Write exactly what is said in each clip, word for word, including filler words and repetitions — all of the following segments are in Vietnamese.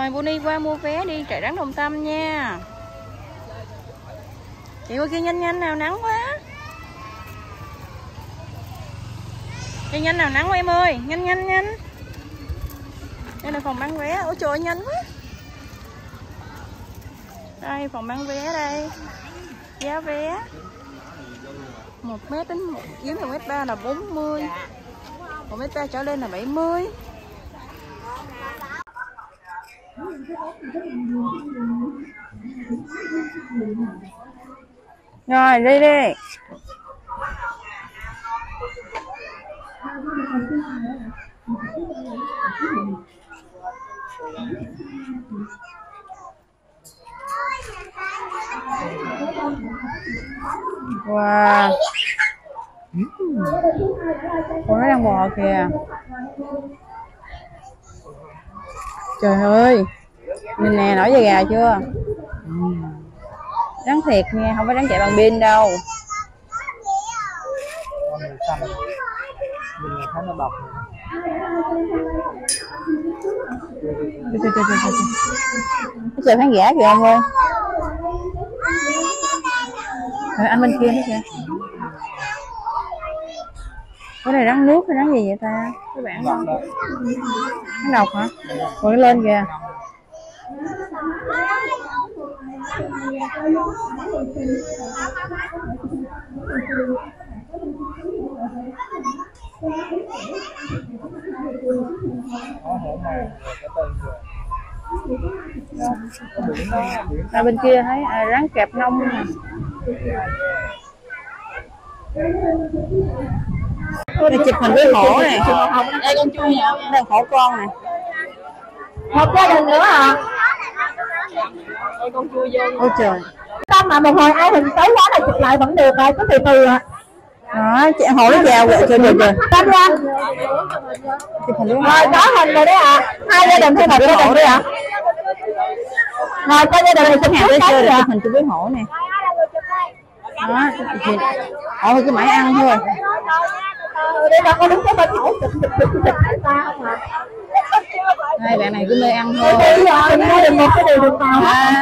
Rồi Bonnie qua mua vé đi Trại Rắn Đồng Tâm nha. Chị qua kia nhanh nhanh nào, nắng quá. Đi nhanh nào, nắng quá em ơi, nhanh nhanh nhanh. Đây là phòng bán vé. Ôi trời ơi, nhanh quá. Đây phòng bán vé đây. Giá vé một mét đến một dưới một mét ba là bốn mươi. Một mét ba trở lên là bảy mươi. Rồi đi đi. Wow. Ủa nó đang bò kìa. Trời ơi. Nhìn nè, nổi da gà chưa? Rắn thiệt nha, không phải rắn chạy bằng pin đâu. Trời khán giả kìa ông ơi. Rồi anh bên kia nữa kìa. Cái này rắn nước hay rắn gì vậy ta? Các bạn không? Rắn độc hả? Rồi lên kìa. À, bên kia thấy à, rắn kẹp nông nè. Đây chụp hình với hổ này. Đây con chui nhỉ? Đây hổ con này. Một gia đình nữa à? Đây con chui vô. Ôi trời. Tâm mà một hồi ai hình xấu quá là chụp lại vẫn được rồi, có từ từ ạ. Đó, chị hổ nó chào vậy chưa được rồi. Tâm ra. Rồi có hình rồi đấy ạ. À. Hai gia đình hay một gia đình đi ạ? À. Rồi có gia đình này xin hàng tới chưa để chụp hình chung với hổ nè. Đó, chị hổ cứ mãi ăn thôi. Đây là con đứng cái bên hổ chụp chụp chụp chụp ta không ạ? Hai bạn này cứ mê ăn thôi. Gia đình một cái điều được nào.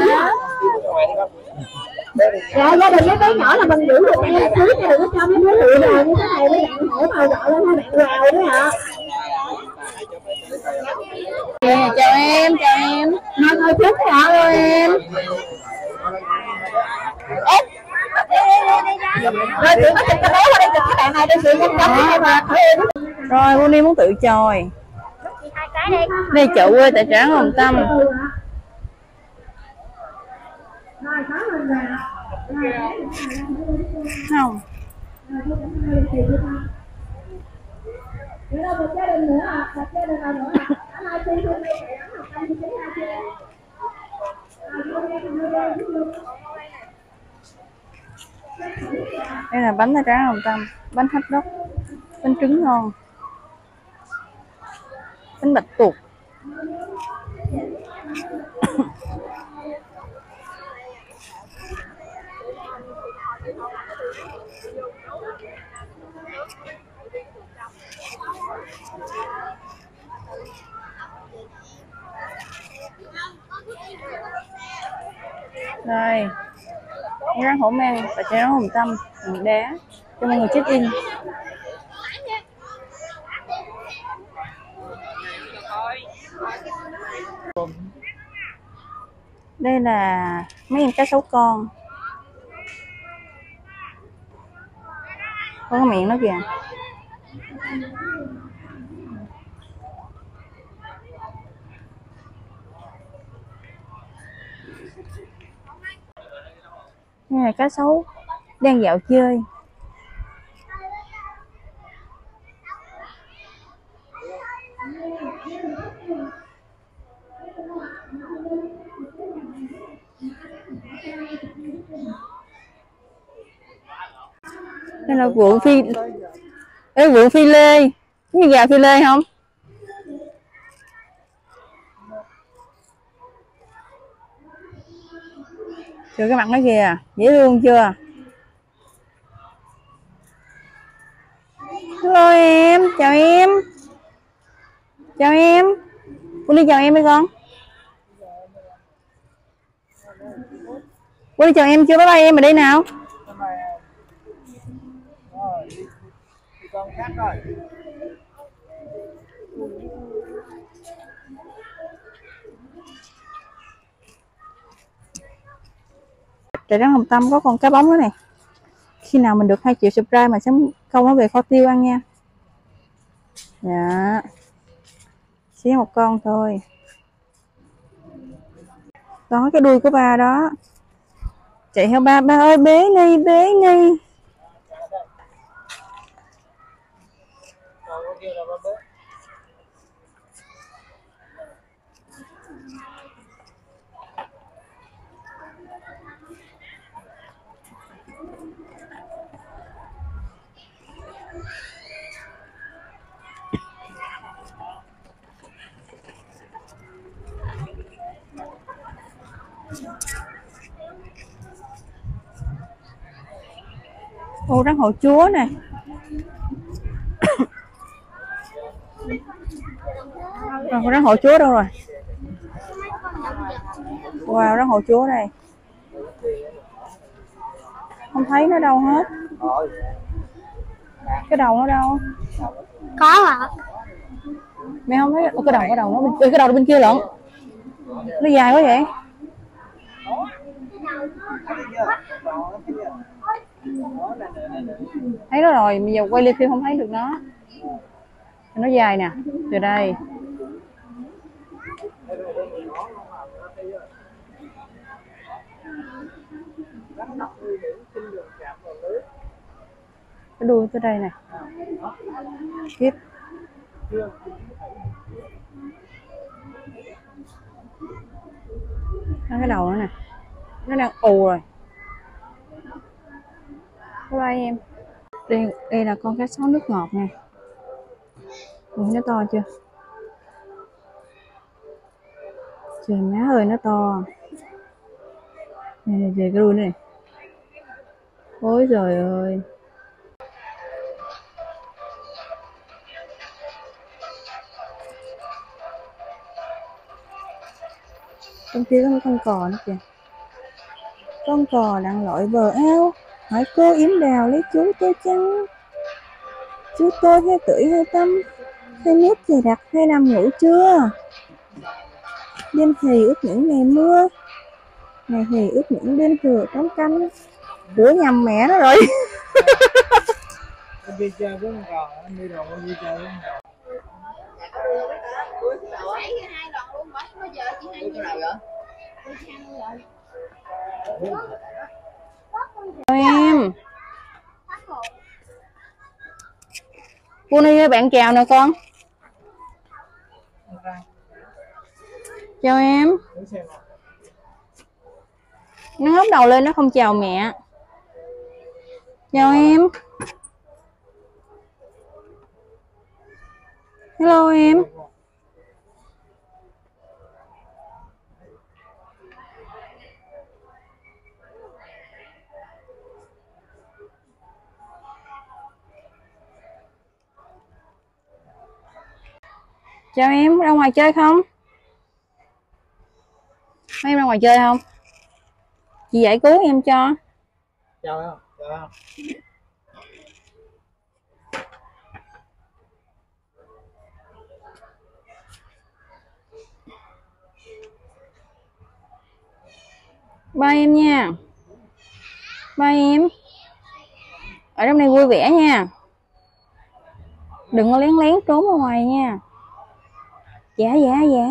Dạ gia đình mấy bé nhỏ là mình giữ được em cưới thì đừng có cho mấy đứa lụi nào như thế này mấy bạn hổ vào gọi lên hai bạn vào đấy ạ. Yeah, chào em, chào em. Ngồi ngồi trước thế ạ ơi em. Ê. Rồi chị có chụp cái bé qua đây chụp cái bạn này đi chị nhanh chóng đi mà. Rồi Bonnie muốn tự chồi. Hai cái đi. Đây chợ quê tại Trại Rắn Đồng Tâm. Không. Đây là bánh ở Trại Rắn Đồng Tâm, bánh hot dog, bánh trứng ngon, bánh bạch tuộc. Đây, rắn hổ mang và Trại Rắn Đồng Tâm, hòn đá cho mọi người check in. Đây là mấy em cá sấu con. Có cái miệng nó kìa. Đây là cá sấu đang dạo chơi. Đây là vượn phi. Ê, vượn phi lê. Cái như gà phi lê không? Chưa cái mặt nó kìa, dễ thương chưa? Hello em, chào em. Chào em. Con đi chào em đi con. Ui chào em chưa, bye bye em ở đây nào. Con khác rồi. Trại rắn Hồng Tâm có con cá bóng đó này. Khi nào mình được hai triệu subscribe mà sẽ câu nó về kho tiêu ăn nha. Dạ. Xé một con thôi. Đó cái đuôi của ba đó. Chạy theo ba, ba ơi bế đi, bế đi. Ô rắn hổ chúa nè. Rồi, rắn hổ chúa đâu rồi? Wow, rắn hổ chúa đây. Không thấy nó đâu hết. Cái đầu nó đâu? Có hả? Mẹ không thấy. Ủa, cái đầu cái đầu nó bên, cái đầu bên kia lận. Nó dài quá vậy. Thấy nó rồi, bây giờ quay lên phim không thấy được nó. Nó dài nè, từ đây. Cái đuôi tới đây nè. Tiếp. Nó cái đầu nữa nè. Nó đang ù rồi. Bye bye em. Đây, đây là con cá sấu nước ngọt nè. Nhìn nó to chưa? Trời má ơi nó to. Này này về cái đuôi này. Ôi trời ơi. Trong kia có một con cò nữa kìa. Con cò đang lội bờ ao. Hỏi cô yếm đào lấy chú tôi chăng? Chú tôi hay tuổi hay tâm, hay nước dày đặc hay nằm ngủ chưa? Đêm thì ướt những ngày mưa, ngày thì ướt những đêm thừa trống canh. Ủa nhầm mẹ nó rồi. Em đi chơi với con cò, em đi rồi em đi chơi với con cò. Em cô đi bạn chào nè con. Chào em. Nó ngóc đầu lên nó không chào mẹ. Chào em. Hello em. Chào em, ra ngoài chơi không? Mấy em ra ngoài chơi không? Chị giải cứu em cho. Chào em, chào em. Bye em nha. Bye em. Ở trong này vui vẻ nha. Đừng có lén lén trốn ở ngoài nha. Dạ dạ dạ.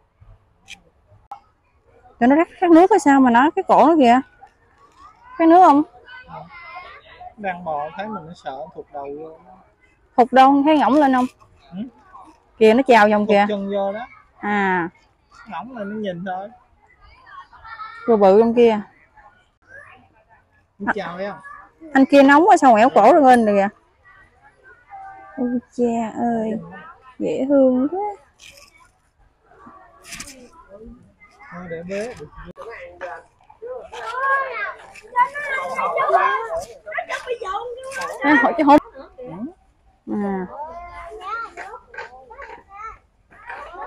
Tụi nó rắc khát nước hay sao mà nó cái cổ nó kìa. Khát nước không? Đang bò thấy mình nó sợ thụt đầu vô. Thụt đâu thấy ngỗng lên không? Ừ? Kìa nó chào vòng kìa. Chân vô đó. À. Ngỗng lên nó nhìn thôi. Rồi bự trong kia. À, chào em. Anh kia nóng quá sao quẹo cổ rồi lên rồi kìa. Ôi cha ơi. Dễ thương quá. Thôi để bế được. Em hỏi chứ không. À.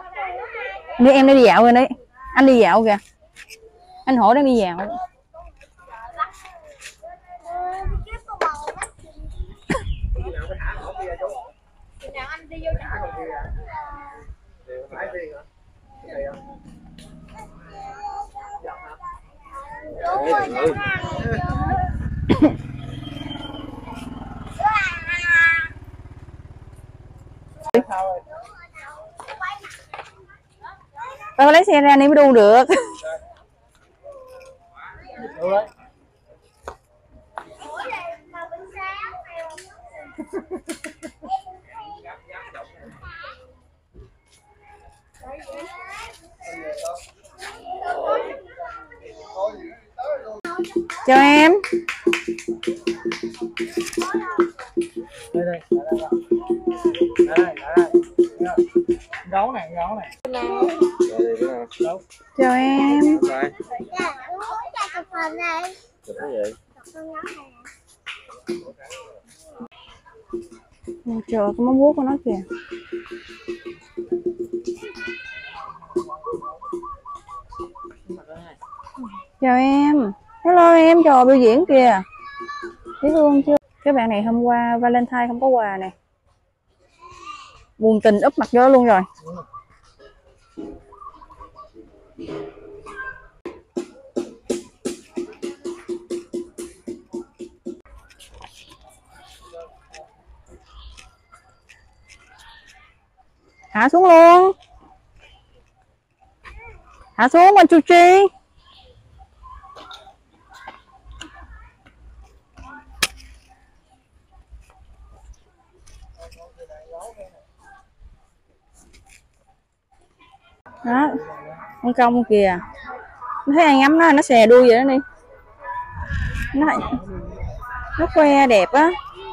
Đi em đi dạo rồi đấy. Anh đi dạo kìa. Anh hỏi đang đi dạo. Tao lấy xe ra đi mới đu được. Chào em. Đây đây, đây đây, đây gấu này, gấu này. Gấu. Chào em. Rồi. Chụp hình này. Chụp cái gì? Trời ơi, cái móng vuốt của nó kìa. Chào em. Hello em, trò biểu diễn kìa. Thấy thương chưa? Các bạn này hôm qua Valentine không có quà này. Buồn tình úp mặt vô luôn rồi. Hạ xuống luôn. Hạ xuống anh Chu Chi. Đó, con công kìa. Nó thấy ai ngắm nó, nó xè đuôi vậy đó đi. Nó nó khoe đẹp á.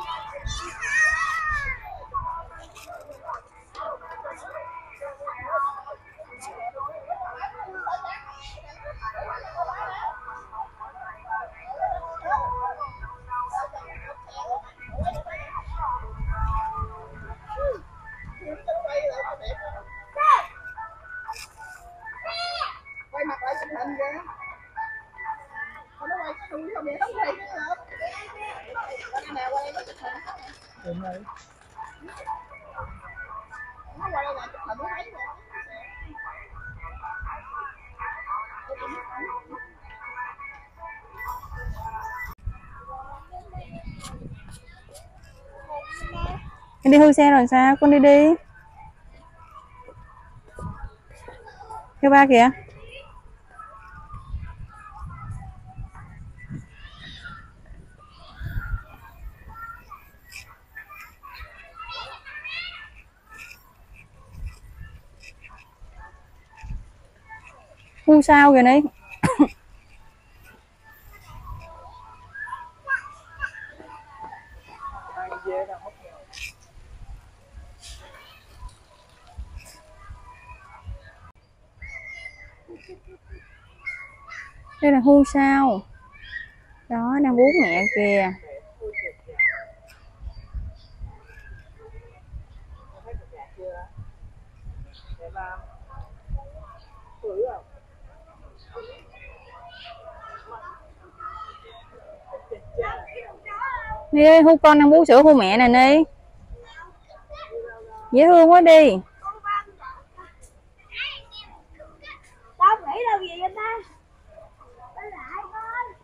Quay mặt lại chụp hình kìa. Không nó quay xui không vậy, không thấy nữa không? Quay nào quay nó chụp hình. Đúng rồi. Nó quay lại chụp hình nó thấy rồi. Em đi hư xe rồi sao? Con đi đi. Theo ba kìa. Hư sao kìa đi. Đây là hưu sao. Đó, đang vuốt nhẹ kìa. Đi hưu con đang bú sữa hưu mẹ nè đi. Dễ thương quá đi. Tao nghĩ đâu gì vậy ta? Quay lại thôi.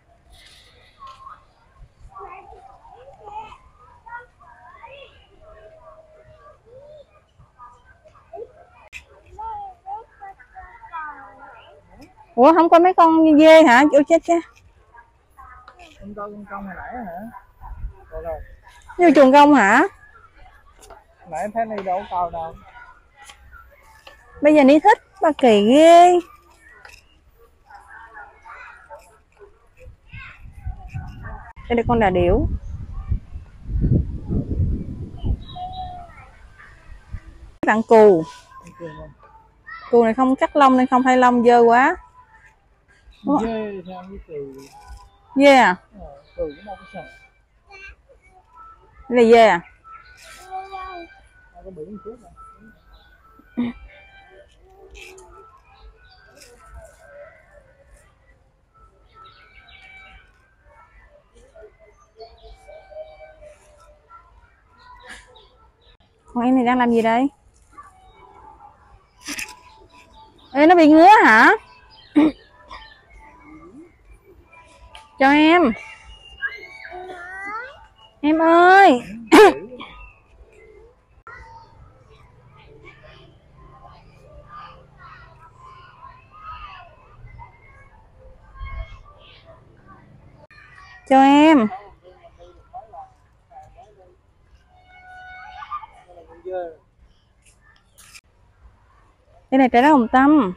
Ủa không có mấy con dê hả? Ủa chết cha. Không coi con công hồi nãy hả? Rồi rồi. Vô chuồng công hả? Nãy em thấy đi đâu có coi đâu. Bây giờ Ni thích, bà kỳ ghê. Đây là con đà điểu. Bạn cù. Cù này không cắt lông nên không thay lông dơ quá. Dê sao với cừu. Dê à? Ờ, cừu cũng đâu có sợ. Đây là dê à? Đâu có bự một chút đâu. Con em này đang làm gì đây? Ê, nó bị ngứa hả? Chào em. Em ơi. Chào em. Đây này trái lá hồng tâm.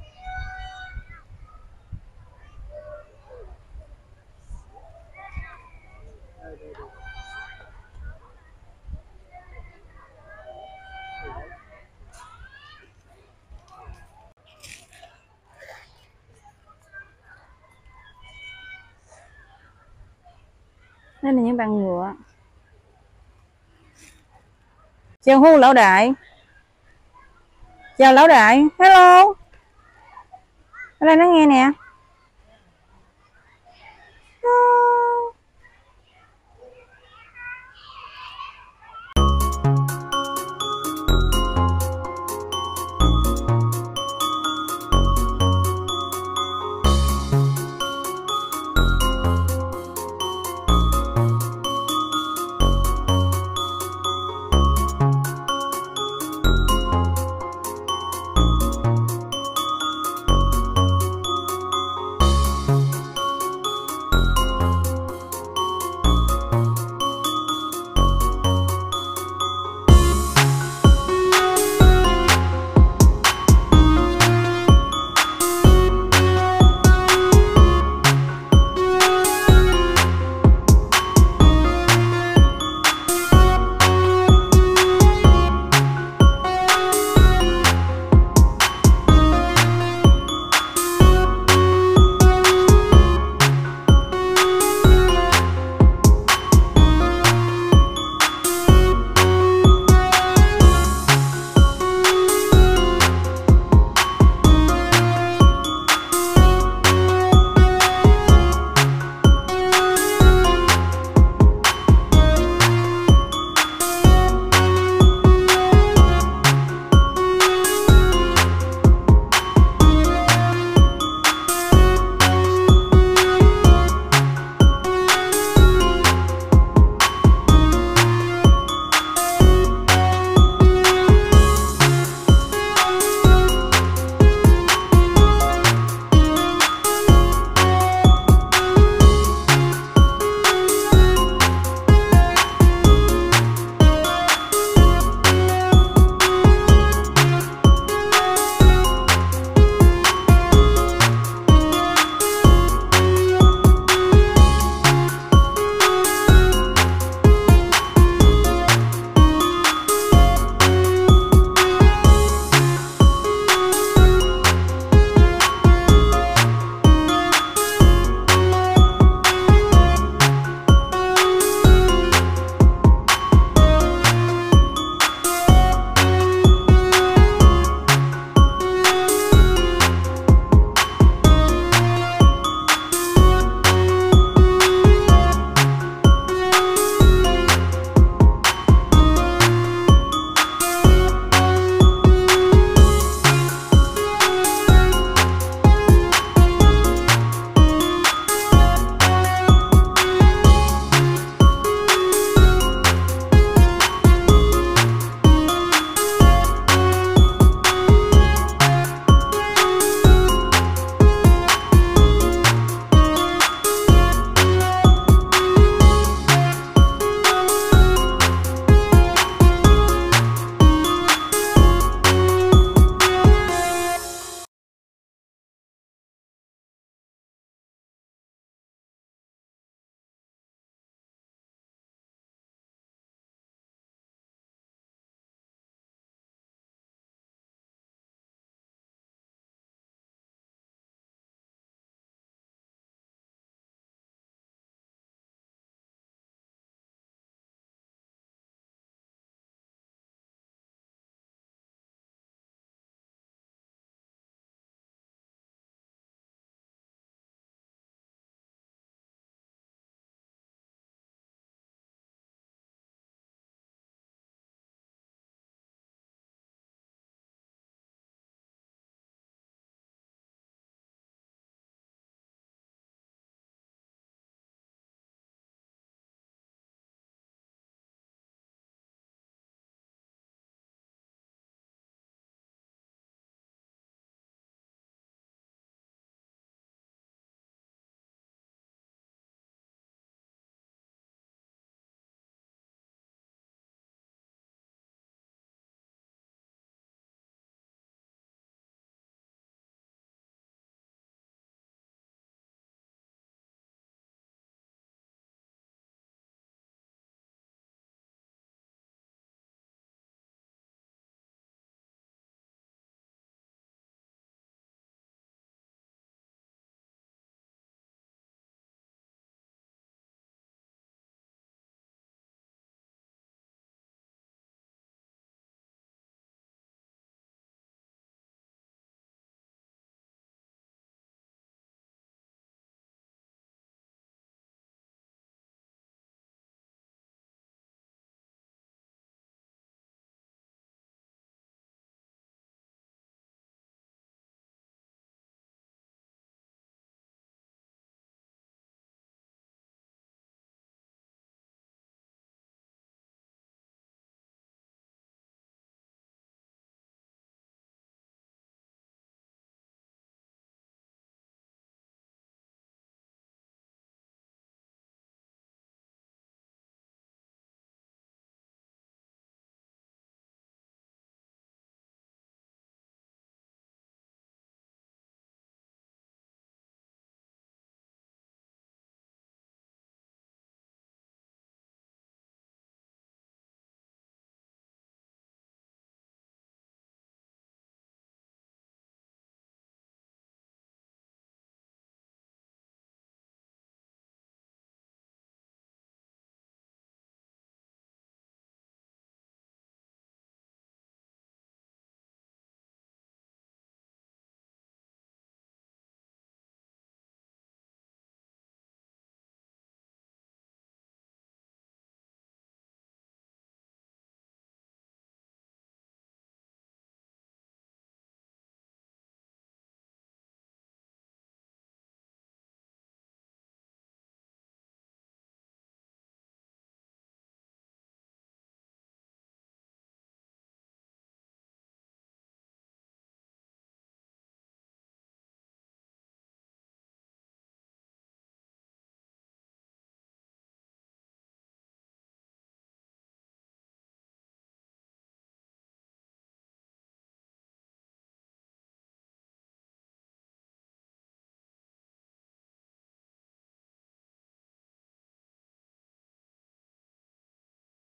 Đây là những bạn ngựa. Chào hu lão đại. Chào lão đại. Hello. Ở đây nó nghe nè.